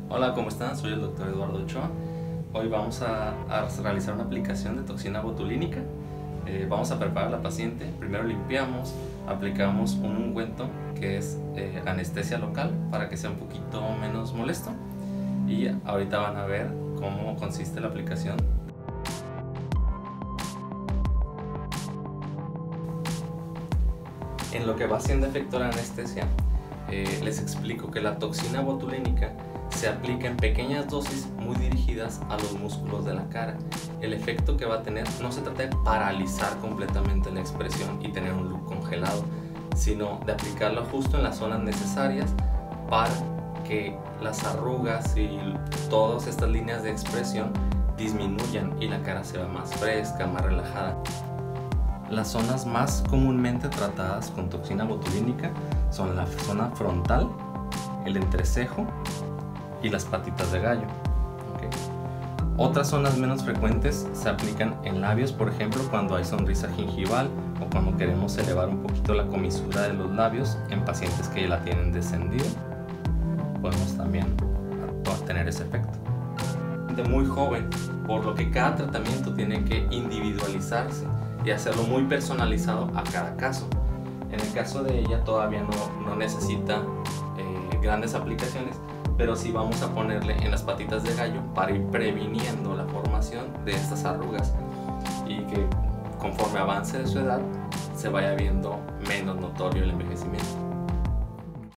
Hola, ¿cómo están? Soy el doctor Eduardo Ochoa. Hoy vamos a realizar una aplicación de toxina botulínica. Vamos a preparar a la paciente. Primero limpiamos, aplicamos un ungüento que es anestesia local para que sea un poquito menos molesto. Y ahorita van a ver cómo consiste la aplicación. En lo que va haciendo efecto la anestesia, les explico que la toxina botulínica se aplica en pequeñas dosis muy dirigidas a los músculos de la cara. El efecto que va a tener no se trata de paralizar completamente la expresión y tener un look congelado, sino de aplicarlo justo en las zonas necesarias para que las arrugas y todas estas líneas de expresión disminuyan y la cara se vea más fresca, más relajada. Las zonas más comúnmente tratadas con toxina botulínica son la zona frontal, el entrecejo y las patitas de gallo. Otras zonas menos frecuentes se aplican en labios, por ejemplo, cuando hay sonrisa gingival o cuando queremos elevar un poquito la comisura de los labios en pacientes que la tienen descendido. Podemos también tener ese efecto. De muy joven, por lo que cada tratamiento tiene que individualizarse y hacerlo muy personalizado a cada caso. En el caso de ella todavía no necesita grandes aplicaciones, pero sí vamos a ponerle en las patitas de gallo para ir previniendo la formación de estas arrugas y que conforme avance de su edad se vaya viendo menos notorio el envejecimiento.